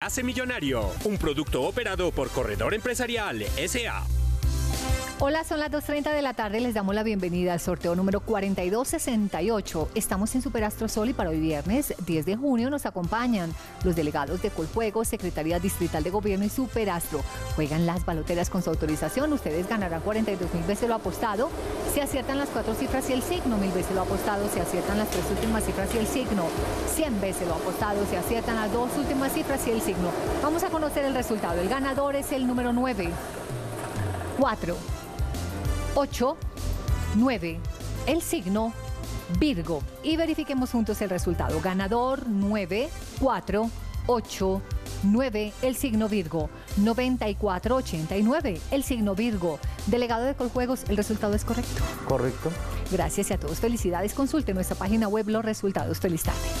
hace millonario. Un producto operado por Corredor Empresarial S.A. Hola, son las 2:30 de la tarde. Les damos la bienvenida al sorteo número 4268. Estamos en Superastro Sol y para hoy viernes 10 de junio nos acompañan los delegados de Coljuegos, Secretaría Distrital de Gobierno y Superastro. Juegan las baloteras con su autorización. Ustedes ganarán 42.000 veces lo apostado. Si aciertan las 4 cifras y el signo, 1.000 veces lo apostado. Si aciertan las 3 últimas cifras y el signo, 100 veces lo apostado. Si aciertan las 2 últimas cifras y el signo. Vamos a conocer el resultado. El ganador es el número 9, 4, 8, 9, el signo Virgo. Y verifiquemos juntos el resultado. Ganador 9, 4, 8, 9, el signo Virgo. 9489, el signo Virgo. Delegado de Coljuegos, ¿el resultado es correcto? Correcto. Gracias y a todos felicidades. Consulte nuestra página web los resultados. Feliz tarde.